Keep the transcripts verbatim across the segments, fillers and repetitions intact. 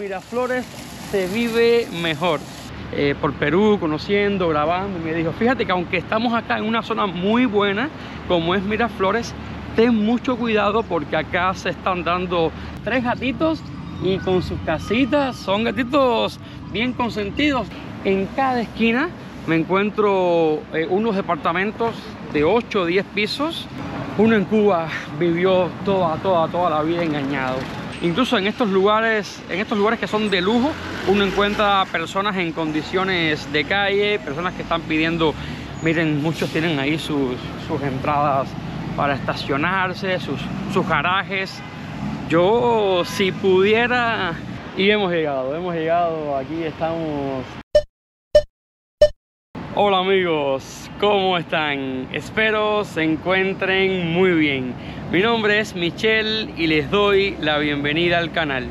Miraflores se vive mejor. Eh, por Perú, conociendo, grabando, y me dijo, fíjate que aunque estamos acá en una zona muy buena, como es Miraflores, ten mucho cuidado porque acá se están dando tres gatitos y con sus casitas, son gatitos bien consentidos. En cada esquina me encuentro eh, unos departamentos de ocho o diez pisos. Uno en Cuba vivió toda, toda, toda la vida engañado. Incluso en estos lugares, en estos lugares que son de lujo, uno encuentra personas en condiciones de calle, personas que están pidiendo, miren, muchos tienen ahí sus, sus entradas para estacionarse, sus, sus garajes. Yo, si pudiera, y hemos llegado, hemos llegado, aquí estamos. Hola amigos, ¿cómo están? Espero se encuentren muy bien. Mi nombre es Michelle y les doy la bienvenida al canal.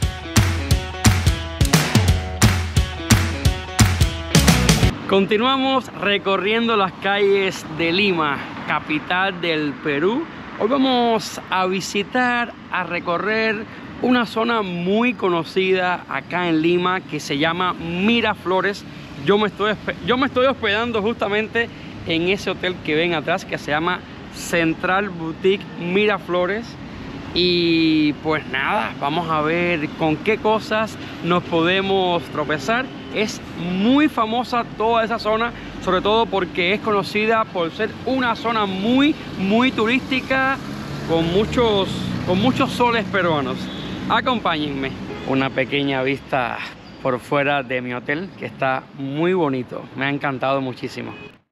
Continuamos recorriendo las calles de Lima, capital del Perú. Hoy vamos a visitar, a recorrer una zona muy conocida acá en Lima que se llama Miraflores. Yo me estoy, yo me estoy hospedando justamente en ese hotel que ven atrás, que se llama Central Boutique Miraflores. Y pues nada, vamos a ver con qué cosas nos podemos tropezar. Es muy famosa toda esa zona, sobre todo porque es conocida por ser una zona muy, muy turística, con muchos, con muchos soles peruanos. Acompáñenme. Una pequeña vista por fuera de mi hotel, que está muy bonito. Me ha encantado muchísimo.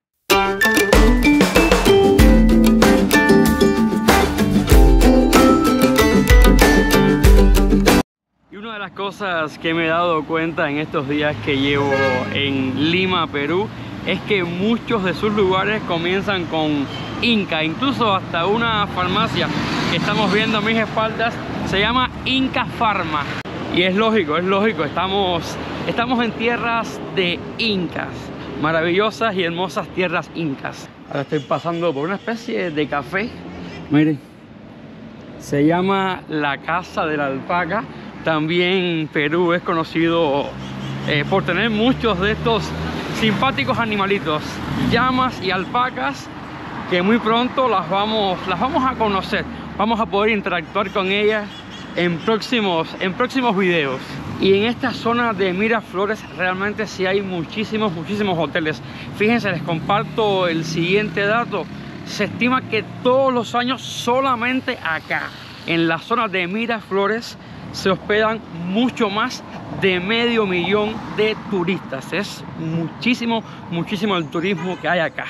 Y una de las cosas que me he dado cuenta en estos días que llevo en Lima, Perú, es que muchos de sus lugares comienzan con Inca. Incluso hasta una farmacia que estamos viendo a mis espaldas se llama Inca Pharma. Y es lógico, es lógico, estamos, estamos en tierras de incas, maravillosas y hermosas tierras incas. Ahora estoy pasando por una especie de café, miren, se llama la Casa de la Alpaca. También Perú es conocido eh, por tener muchos de estos simpáticos animalitos, llamas y alpacas, que muy pronto las vamos, las vamos a conocer, vamos a poder interactuar con ellas en próximos, en próximos videos. Y en esta zona de Miraflores realmente sí hay muchísimos, muchísimos hoteles. Fíjense, les comparto el siguiente dato. Se estima que todos los años solamente acá, en la zona de Miraflores, se hospedan mucho más de medio millón de turistas. Es muchísimo, muchísimo el turismo que hay acá.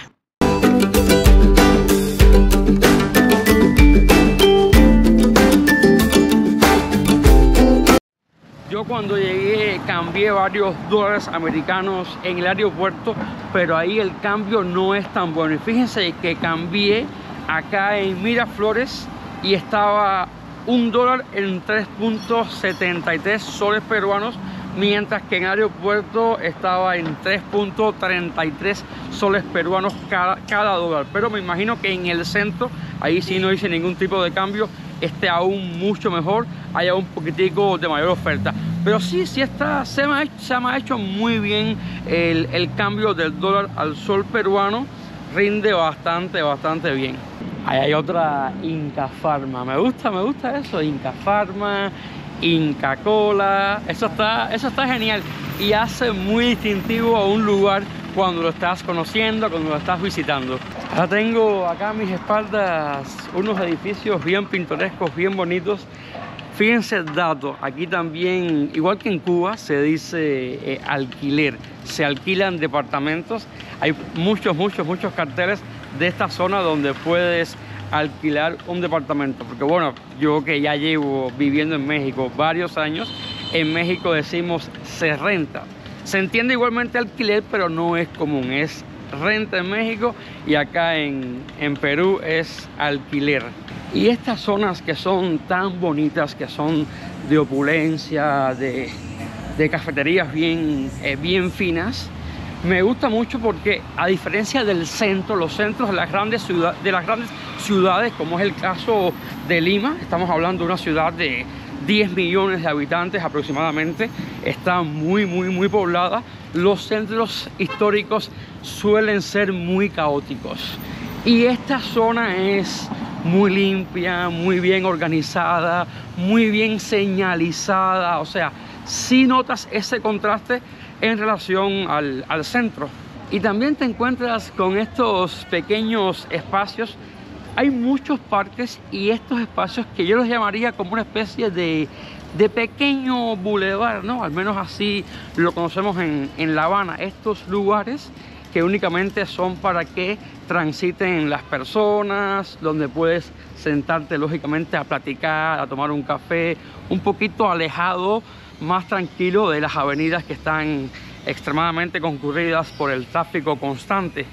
Yo cuando llegué cambié varios dólares americanos en el aeropuerto, pero ahí el cambio no es tan bueno. Y fíjense que cambié acá en Miraflores y estaba un dólar en tres punto setenta y tres soles peruanos, mientras que en el aeropuerto estaba en tres punto treinta y tres soles peruanos cada, cada dólar. Pero me imagino que en el centro, ahí sí no hice ningún tipo de cambio, esté aún mucho mejor, haya un poquitico de mayor oferta. Pero sí, sí está, se me ha hecho, se me ha hecho muy bien el, el cambio del dólar al sol peruano, rinde bastante, bastante bien. Ahí hay otra Inca Pharma, me gusta, me gusta eso, Inca Pharma, Inca Cola, eso está, eso está genial y hace muy distintivo a un lugar cuando lo estás conociendo, cuando lo estás visitando. Ahora tengo acá a mis espaldas unos edificios bien pintorescos, bien bonitos. Fíjense el dato, aquí también, igual que en Cuba, se dice eh, alquiler, se alquilan departamentos. Hay muchos, muchos, muchos carteles de esta zona donde puedes alquilar un departamento. Porque bueno, yo que ya llevo viviendo en México varios años, en México decimos se renta. Se entiende igualmente alquiler, pero no es común, es renta en México y acá en, en Perú es alquiler. Y estas zonas que son tan bonitas, que son de opulencia, de, de cafeterías bien, eh, bien finas, me gusta mucho porque a diferencia del centro, los centros de las grandes ciudades, de las grandes ciudades, como es el caso de Lima, estamos hablando de una ciudad de, diez millones de habitantes aproximadamente, está muy, muy, muy poblada. Los centros históricos suelen ser muy caóticos. Y esta zona es muy limpia, muy bien organizada, muy bien señalizada. O sea, sí notas ese contraste en relación al, al centro. Y también te encuentras con estos pequeños espacios. Hay muchos parques y estos espacios que yo los llamaría como una especie de, de pequeño bulevar, ¿no? Al menos así lo conocemos en, en La Habana. Estos lugares que únicamente son para que transiten las personas, donde puedes sentarte lógicamente a platicar, a tomar un café, un poquito alejado, más tranquilo de las avenidas que están extremadamente concurridas por el tráfico constante.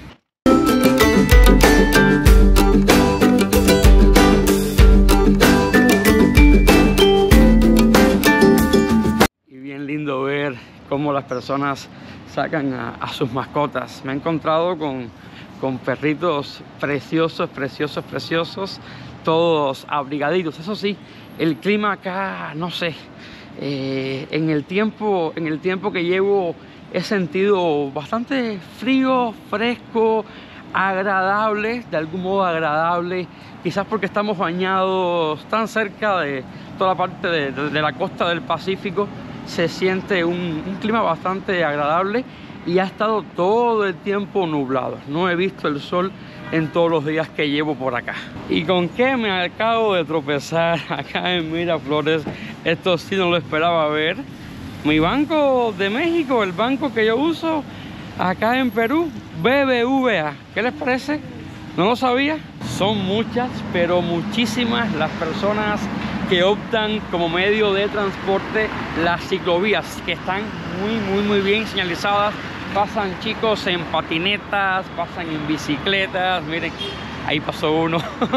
Y bien lindo ver cómo las personas sacan a, a sus mascotas. Me he encontrado con, con perritos preciosos, preciosos, preciosos, todos abrigaditos. Eso sí, el clima acá, no sé, eh, en el tiempo, en el tiempo que llevo he sentido bastante frío, fresco, agradable, de algún modo agradable, quizás porque estamos bañados tan cerca de toda la parte de, de, de la costa del Pacífico. Se siente un, un clima bastante agradable y ha estado todo el tiempo nublado. No he visto el sol en todos los días que llevo por acá. ¿Y con qué me acabo de tropezar acá en Miraflores? Esto sí no lo esperaba ver. Mi banco de México, el banco que yo uso acá en Perú, B B V A. ¿Qué les parece? ¿No lo sabía? Son muchas, pero muchísimas las personas que optan como medio de transporte las ciclovías, que están muy, muy, muy bien señalizadas. Pasan chicos en patinetas, pasan en bicicletas. Miren, ahí pasó uno.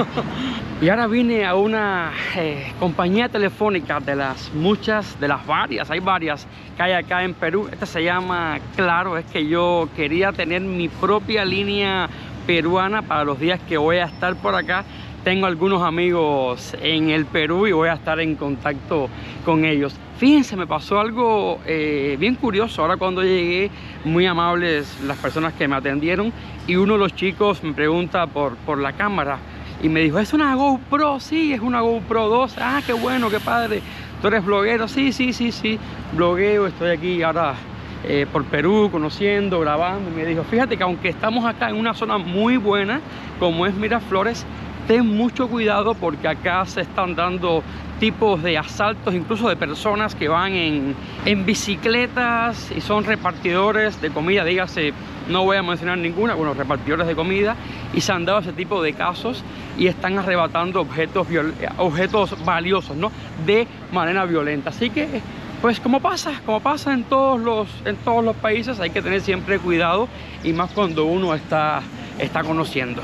Y ahora vine a una eh, compañía telefónica de las muchas, de las varias, hay varias que hay acá en Perú. Esta se llama Claro. Es que yo quería tener mi propia línea peruana para los días que voy a estar por acá. Tengo algunos amigos en el Perú y voy a estar en contacto con ellos. Fíjense, me pasó algo eh, bien curioso. Ahora cuando llegué, muy amables las personas que me atendieron, y uno de los chicos me pregunta por, por la cámara y me dijo, ¿es una GoPro? Sí, es una GoPro dos. Ah, qué bueno, qué padre. ¿Tú eres bloguero? Sí, sí, sí, sí. Blogueo, estoy aquí ahora eh, por Perú, conociendo, grabando. Y me dijo, fíjate que aunque estamos acá en una zona muy buena, como es Miraflores, ten mucho cuidado porque acá se están dando tipos de asaltos, incluso de personas que van en, en bicicletas y son repartidores de comida, dígase, no voy a mencionar ninguna, bueno, repartidores de comida, y se han dado ese tipo de casos y están arrebatando objetos, objetos valiosos, ¿no? De manera violenta. Así que, pues como pasa, como pasa en todos los, en todos los países, hay que tener siempre cuidado, y más cuando uno está, está conociendo.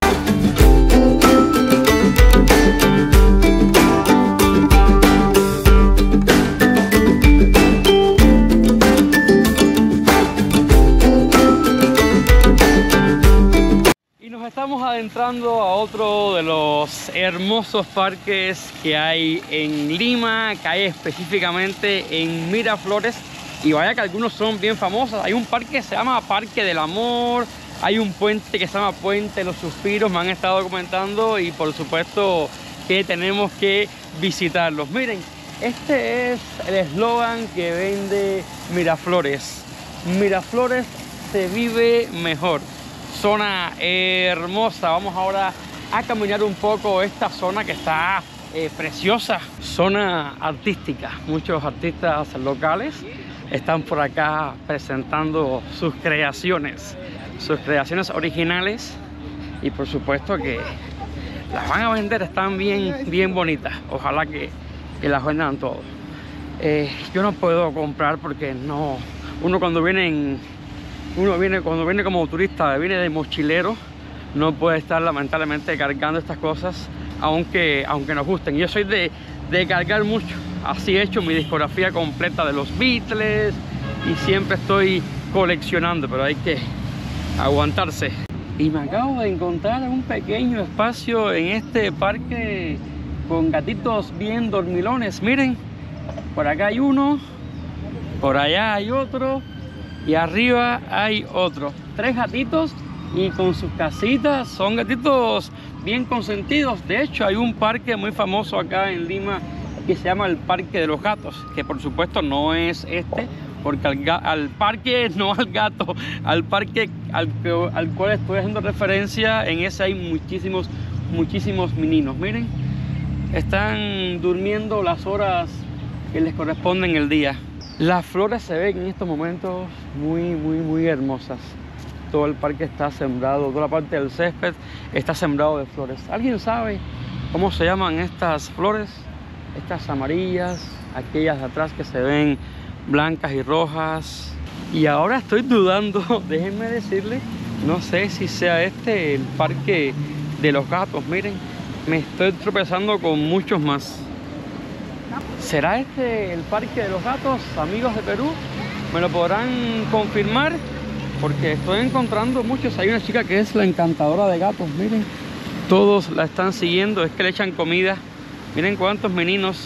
Estamos adentrando a otro de los hermosos parques que hay en Lima, que hay específicamente en Miraflores, y vaya que algunos son bien famosos. Hay un parque que se llama Parque del Amor, hay un puente que se llama Puente de los Suspiros, me han estado comentando, y por supuesto que tenemos que visitarlos. Miren, este es el eslogan que vende Miraflores: Miraflores se vive mejor. Zona hermosa. Vamos ahora a caminar un poco esta zona que está eh, preciosa. Zona artística. Muchos artistas locales están por acá presentando sus creaciones, sus creaciones originales, y por supuesto que las van a vender. Están bien, bien bonitas. Ojalá que, que las vendan todos. Eh, yo no puedo comprar porque no. Uno cuando viene en Uno viene, cuando viene como turista, viene de mochilero, no puede estar lamentablemente cargando estas cosas, aunque, aunque nos gusten. Yo soy de, de cargar mucho, así he hecho mi discografía completa de los Beatles, y siempre estoy coleccionando, pero hay que aguantarse. Y me acabo de encontrar un pequeño espacio en este parque con gatitos bien dormilones. Miren, Por acá hay uno, por allá hay otro y arriba hay otro. Tres gatitos y con sus casitas, son gatitos bien consentidos. De hecho, hay un parque muy famoso acá en Lima que se llama el Parque de los Gatos, que por supuesto no es este, porque al, al parque, no al gato, al parque al, al cual estoy haciendo referencia, en ese hay muchísimos, muchísimos meninos. Miren, están durmiendo las horas que les corresponden el día. Las flores se ven en estos momentos muy, muy, muy hermosas. Todo el parque está sembrado, toda la parte del césped está sembrado de flores. ¿Alguien sabe cómo se llaman estas flores? Estas amarillas, aquellas de atrás que se ven blancas y rojas. Y ahora estoy dudando, déjenme decirles, no sé si sea este el Parque de los Gatos. Miren, me estoy tropezando con muchos más. ¿Será este el Parque de los Gatos, amigos de Perú? ¿Me lo podrán confirmar? Porque estoy encontrando muchos. Hay una chica que es la encantadora de gatos, miren. Todos la están siguiendo, es que le echan comida. Miren cuántos meninos.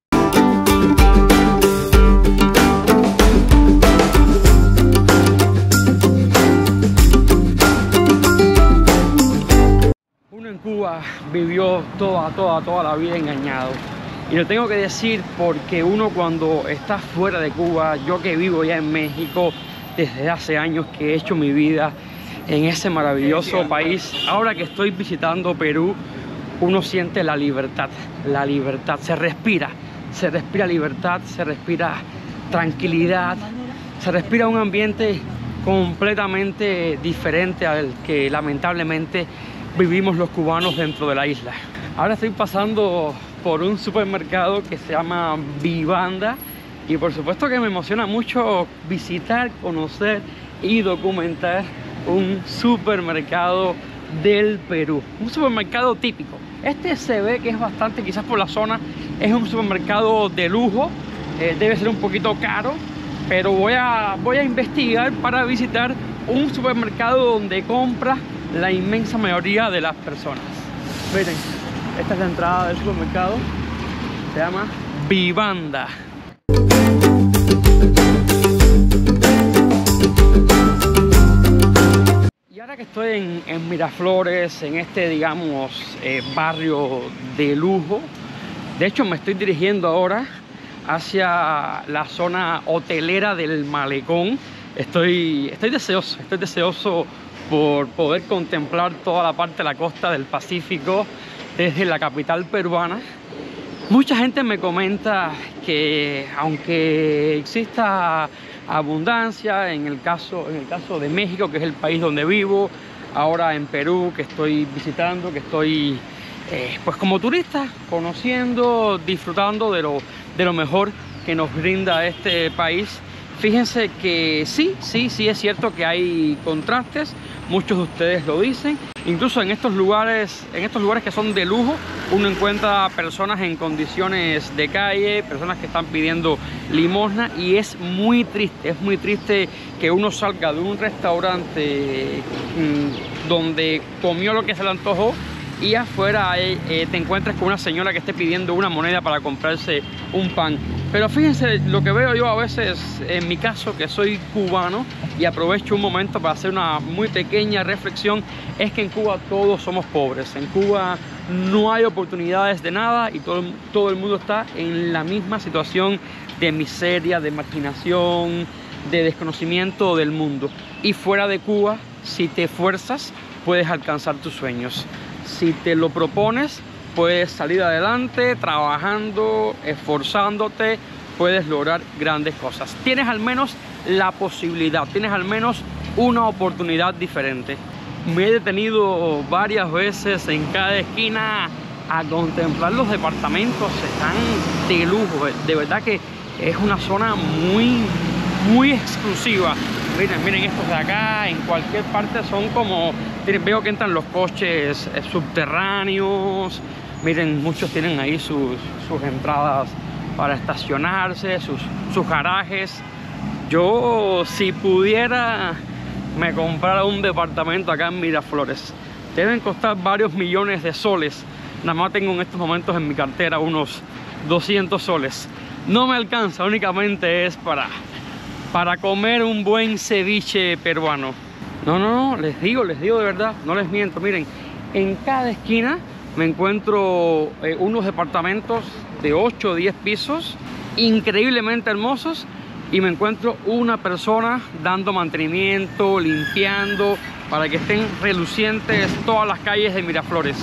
Uno en Cuba vivió toda, toda, toda la vida engañado. Y lo tengo que decir porque uno cuando está fuera de Cuba, yo que vivo ya en México desde hace años, que he hecho mi vida en ese maravilloso país, ahora que estoy visitando Perú, uno siente la libertad, la libertad, se respira, se respira libertad, se respira tranquilidad, se respira un ambiente completamente diferente al que lamentablemente vivimos los cubanos dentro de la isla. Ahora estoy pasando por un supermercado que se llama Vivanda y por supuesto que me emociona mucho visitar, conocer y documentar un supermercado del Perú, un supermercado típico. Este se ve que es bastante, quizás por la zona, es un supermercado de lujo, eh, debe ser un poquito caro, pero voy a, voy a investigar para visitar un supermercado donde compra la inmensa mayoría de las personas. Miren, esta es la entrada del supermercado, se llama Vivanda. Y ahora que estoy en, en Miraflores, en este, digamos, eh, barrio de lujo, de hecho me estoy dirigiendo ahora hacia la zona hotelera del Malecón. Estoy, estoy deseoso, estoy deseoso por poder contemplar toda la parte de la costa del Pacífico desde la capital peruana. Mucha gente me comenta que aunque exista abundancia en el caso, en el caso de México, que es el país donde vivo, ahora en Perú, que estoy visitando, que estoy eh, pues como turista, conociendo, disfrutando de lo, de lo mejor que nos brinda este país. Fíjense que sí, sí, sí es cierto que hay contrastes, muchos de ustedes lo dicen. Incluso en estos lugares, en estos lugares que son de lujo, uno encuentra personas en condiciones de calle, personas que están pidiendo limosna, y es muy triste, es muy triste que uno salga de un restaurante mmm, donde comió lo que se le antojó y afuera eh, te encuentras con una señora que esté pidiendo una moneda para comprarse un pan. Pero fíjense, lo que veo yo a veces, en mi caso, que soy cubano, y aprovecho un momento para hacer una muy pequeña reflexión, es que en Cuba todos somos pobres. En Cuba no hay oportunidades de nada y todo, todo el mundo está en la misma situación de miseria, de marginación, de desconocimiento del mundo. Y fuera de Cuba, si te esfuerzas, puedes alcanzar tus sueños. Si te lo propones, puedes salir adelante trabajando, esforzándote, puedes lograr grandes cosas. Tienes al menos la posibilidad, tienes al menos una oportunidad diferente. Me he detenido varias veces en cada esquina a contemplar los departamentos, están de lujo, de verdad que es una zona muy, muy exclusiva. Miren, miren estos de acá, en cualquier parte son como, veo que entran los coches subterráneos. Miren, muchos tienen ahí sus, sus entradas para estacionarse, sus, sus garajes. Yo, si pudiera, me comprara un departamento acá en Miraflores. Deben costar varios millones de soles. Nada más tengo en estos momentos en mi cartera unos doscientos soles. no me alcanza, únicamente es para, para comer un buen ceviche peruano. No, no, no, les digo, les digo de verdad, no les miento. Miren, en cada esquina me encuentro eh, unos departamentos de ocho o diez pisos, increíblemente hermosos, y me encuentro una persona dando mantenimiento, limpiando, para que estén relucientes todas las calles de Miraflores.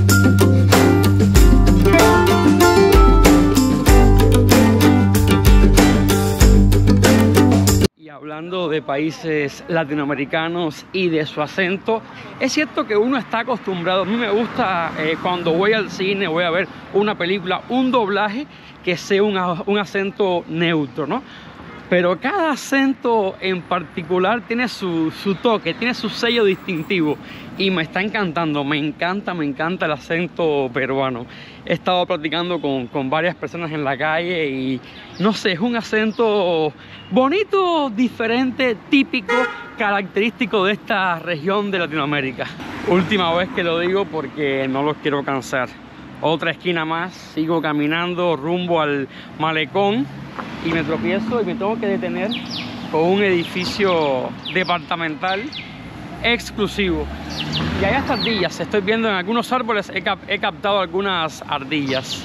Hablando de países latinoamericanos y de su acento, es cierto que uno está acostumbrado, a mí me gusta eh, cuando voy al cine, voy a ver una película, un doblaje que sea un, un acento neutro, ¿no? Pero cada acento en particular tiene su, su toque, tiene su sello distintivo y me está encantando, me encanta, me encanta el acento peruano. He estado practicando con, con varias personas en la calle y no sé, es un acento bonito, diferente, típico, característico de esta región de Latinoamérica. Última vez que lo digo porque no los quiero cansar. Otra esquina más, sigo caminando rumbo al malecón y me tropiezo y me tengo que detener con un edificio departamental exclusivo. Y hay hasta ardillas, estoy viendo en algunos árboles, he, cap he captado algunas ardillas.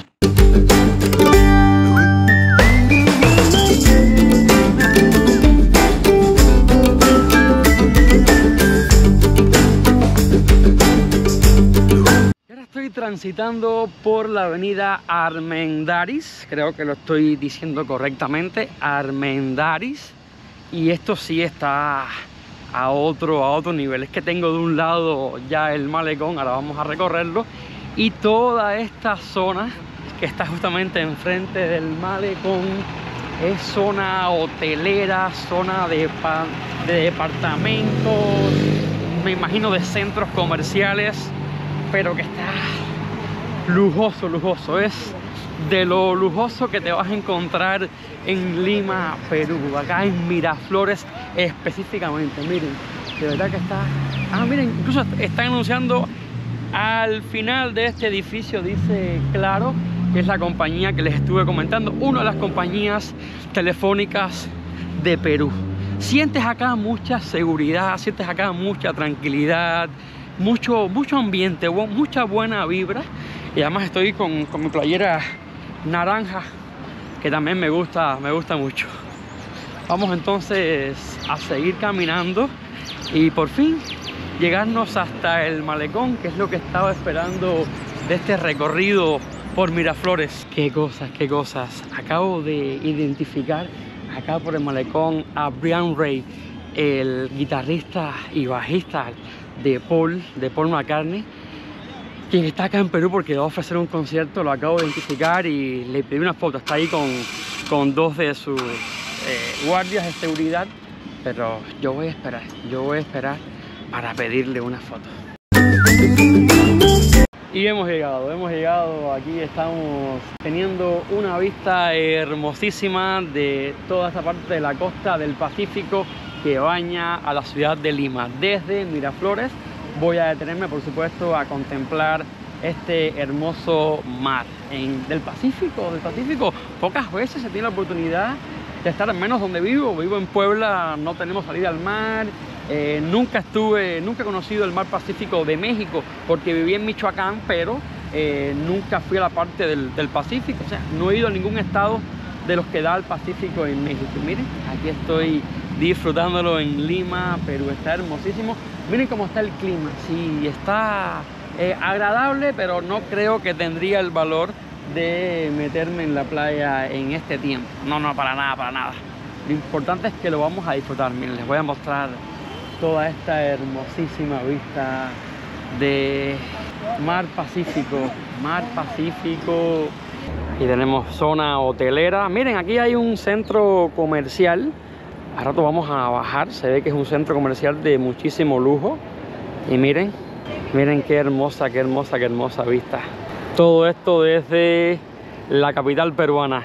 Estoy transitando por la avenida Armendáriz, creo que lo estoy diciendo correctamente, Armendáriz, y esto sí está a otro, a otro nivel. Es que tengo de un lado ya el malecón, ahora vamos a recorrerlo, y toda esta zona que está justamente enfrente del malecón es zona hotelera, zona de, de departamentos, me imagino de centros comerciales, pero que está lujoso, lujoso. Es de lo lujoso que te vas a encontrar en Lima, Perú, acá en Miraflores específicamente. Miren, de verdad que está... Ah, miren, incluso están anunciando al final de este edificio, dice Claro, que es la compañía que les estuve comentando, una de las compañías telefónicas de Perú. Sientes acá mucha seguridad, sientes acá mucha tranquilidad, Mucho, mucho ambiente, mucha buena vibra. Y además estoy con, con mi playera naranja, que también me gusta, me gusta mucho. Vamos entonces a seguir caminando y por fin llegarnos hasta el malecón, que es lo que estaba esperando de este recorrido por Miraflores. Qué cosas, qué cosas. Acabo de identificar acá por el malecón a Brian Ray, el guitarrista y bajista de Paul, de Paul McCartney, quien está acá en Perú porque va a ofrecer un concierto. Lo acabo de identificar y le pedí una foto. Está ahí con, con dos de sus eh, guardias de seguridad, pero yo voy a esperar, yo voy a esperar para pedirle una foto. Y hemos llegado, hemos llegado, aquí estamos teniendo una vista hermosísima de toda esta parte de la costa del Pacífico que baña a la ciudad de Lima. Desde Miraflores voy a detenerme, por supuesto, a contemplar este hermoso mar en, del Pacífico. Del Pacífico, pocas veces se tiene la oportunidad de estar al menos donde vivo. Vivo en Puebla, no tenemos salida al mar. Eh, nunca estuve, nunca he conocido el mar Pacífico de México porque viví en Michoacán, pero eh, nunca fui a la parte del, del Pacífico. O sea, no he ido a ningún estado de los que da el Pacífico en México. Miren, aquí estoy disfrutándolo en Lima, Perú. Está hermosísimo. Miren cómo está el clima. Sí, está eh, agradable, pero no creo que tendría el valor de meterme en la playa en este tiempo. No, no, para nada, para nada. Lo importante es que lo vamos a disfrutar. Miren, les voy a mostrar toda esta hermosísima vista de mar Pacífico. Mar Pacífico. Y tenemos zona hotelera. Miren, aquí hay un centro comercial. A rato vamos a bajar. Se ve que es un centro comercial de muchísimo lujo. Y miren, miren qué hermosa, qué hermosa, qué hermosa vista. Todo esto desde la capital peruana.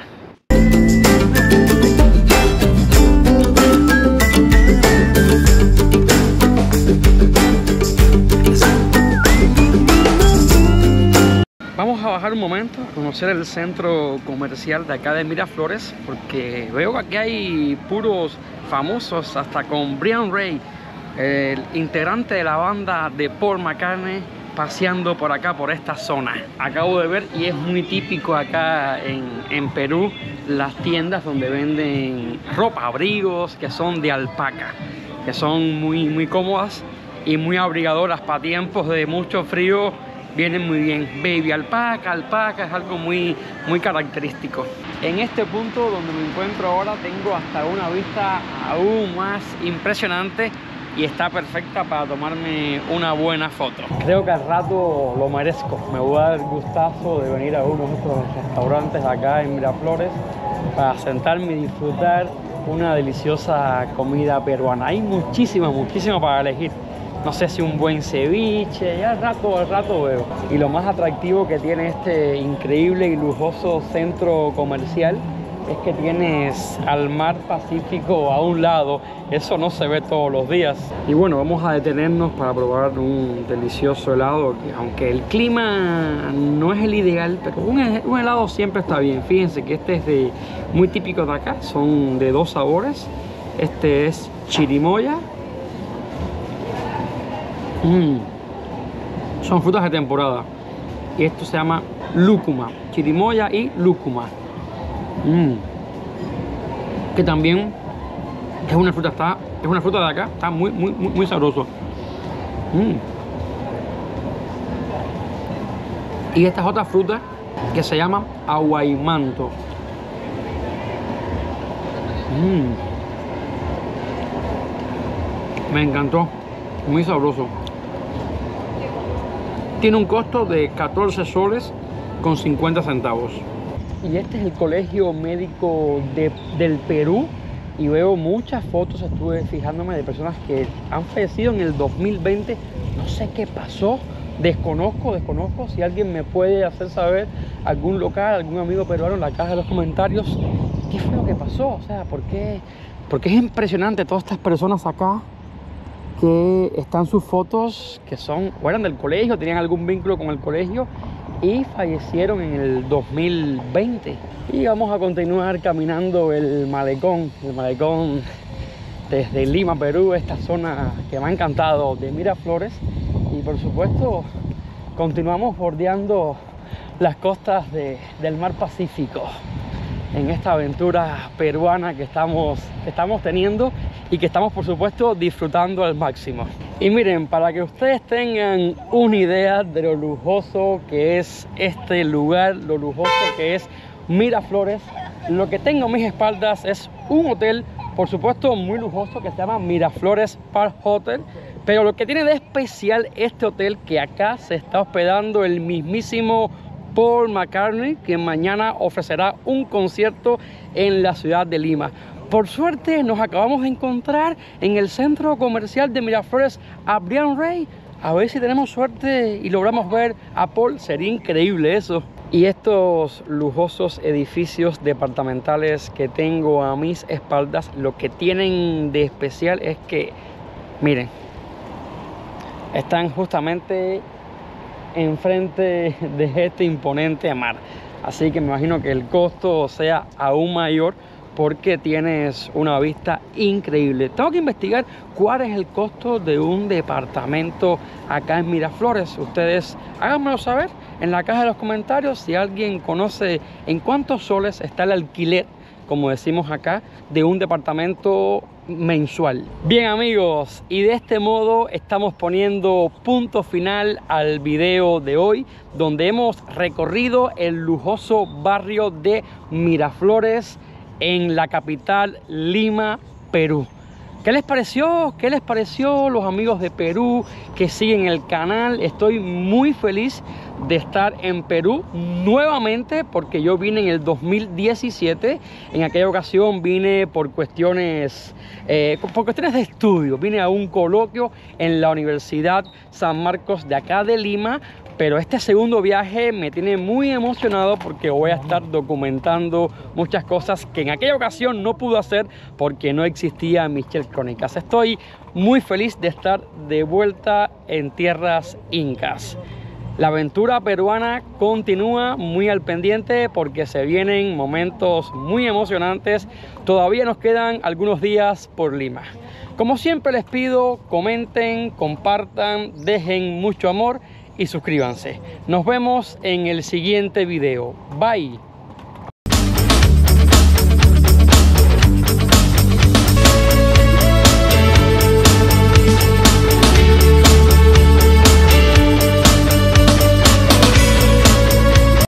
Vamos a bajar parar un momento, conocer el centro comercial de acá de Miraflores, porque veo que aquí hay puros famosos, hasta con Brian Ray, el integrante de la banda de Paul McCartney, paseando por acá, por esta zona. Acabo de ver, y es muy típico acá en, en Perú, las tiendas donde venden ropa, abrigos que son de alpaca, que son muy, muy cómodas y muy abrigadoras para tiempos de mucho frío. Vienen muy bien. Baby alpaca, alpaca es algo muy, muy característico. En este punto donde me encuentro ahora tengo hasta una vista aún más impresionante y está perfecta para tomarme una buena foto. Creo que al rato lo merezco. Me voy a dar el gustazo de venir a uno de estos restaurantes acá en Miraflores para sentarme y disfrutar una deliciosa comida peruana. Hay muchísima, muchísima para elegir. No sé si un buen ceviche, ya al rato, al rato veo. Y lo más atractivo que tiene este increíble y lujoso centro comercial es que tienes al mar Pacífico a un lado. Eso no se ve todos los días. Y bueno, vamos a detenernos para probar un delicioso helado, que aunque el clima no es el ideal, pero un, un helado siempre está bien. Fíjense que este es de, muy típico de acá, son de dos sabores. Este es chirimoya. Mm. Son frutas de temporada y esto se llama lúcuma, chirimoya y lúcuma, mm. que también es una fruta, está, es una fruta de acá, está muy, muy, muy, muy sabroso. Mm. Y esta es otra fruta que se llama aguaimanto. Mm. Me encantó, muy sabroso. Tiene un costo de catorce soles con cincuenta centavos. Y este es el Colegio Médico de, del Perú. Y veo muchas fotos, estuve fijándome, de personas que han fallecido en el dos mil veinte. No sé qué pasó, desconozco, desconozco. Si alguien me puede hacer saber, algún local, algún amigo peruano, en la caja de los comentarios, ¿qué fue lo que pasó? O sea, ¿por qué? Porque es impresionante todas estas personas acá que están sus fotos, que son o eran del colegio, tenían algún vínculo con el colegio y fallecieron en el dos mil veinte. Y vamos a continuar caminando el malecón, el malecón desde Lima, Perú, esta zona que me ha encantado de Miraflores. Y por supuesto continuamos bordeando las costas de, del mar Pacífico en esta aventura peruana que estamos, que estamos teniendo y que estamos por supuesto disfrutando al máximo. Y miren, para que ustedes tengan una idea de lo lujoso que es este lugar, lo lujoso que es Miraflores, lo que tengo a mis espaldas es un hotel, por supuesto muy lujoso, que se llama Miraflores Park Hotel. Pero lo que tiene de especial este hotel, que acá se está hospedando el mismísimo Paul McCartney, que mañana ofrecerá un concierto en la ciudad de Lima. Por suerte nos acabamos de encontrar en el centro comercial de Miraflores a Brian Ray. A ver si tenemos suerte y logramos ver a Paul, sería increíble eso. Y estos lujosos edificios departamentales que tengo a mis espaldas, lo que tienen de especial es que, miren, están justamente enfrente de este imponente mar. Así que me imagino que el costo sea aún mayor porque tienes una vista increíble. Tengo que investigar cuál es el costo de un departamento acá en Miraflores. Ustedes háganmelo saber en la caja de los comentarios si alguien conoce en cuántos soles está el alquiler, como decimos acá, de un departamento mensual. Bien amigos, y de este modo estamos poniendo punto final al video de hoy, donde hemos recorrido el lujoso barrio de Miraflores en la capital Lima, Perú. ¿Qué les pareció? ¿Qué les pareció los amigos de Perú que siguen el canal? Estoy muy feliz de estar en Perú nuevamente porque yo vine en el dos mil diecisiete. En aquella ocasión vine por cuestiones, eh, por cuestiones de estudio. Vine a un coloquio en la Universidad San Marcos de acá de Lima. Pero este segundo viaje me tiene muy emocionado porque voy a estar documentando muchas cosas que en aquella ocasión no pude hacer porque no existía Michel Crónicas. Estoy muy feliz de estar de vuelta en tierras incas. La aventura peruana continúa, muy al pendiente porque se vienen momentos muy emocionantes. Todavía nos quedan algunos días por Lima. Como siempre les pido, comenten, compartan, dejen mucho amor y suscríbanse. Nos vemos en el siguiente video. Bye.